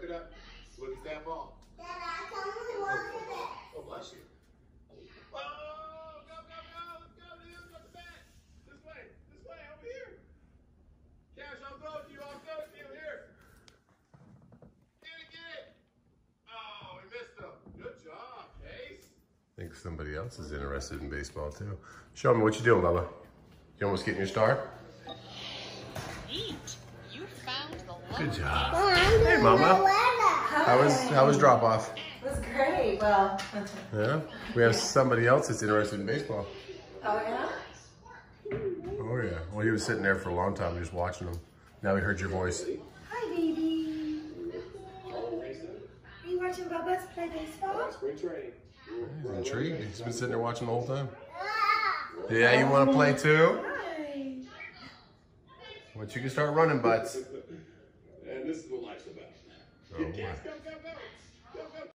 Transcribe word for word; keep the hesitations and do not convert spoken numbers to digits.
it up. Look at that ball. Dad, come we walk with it. Oh, bless you. Oh, go, go, go. Let's go, dude. Go to the bat. This way. This way. Over here. Cash, I'll throw it to you. I'll throw it to you. Here. Get it, get it. Oh, we missed him. Good job, Case. I think somebody else is interested in baseball too. Show me what you doing, Bubba. You almost getting your star? Neat. You found the love. Good job. Mom, Hey, Mama. Hi. How was how was drop off? It was great. Well, Yeah. We have somebody else that's interested in baseball. oh yeah? Oh yeah. Well, he was sitting there for a long time, just watching them. Now he heard your voice. Hi, baby. Are you watching Bubba's play baseball? Spring training. He's intrigued. He's been sitting there watching the whole time. Yeah, you want to play too? Hi. Once you can start running, butts. And this is what life's about. Oh, Get Cass, go, go, go.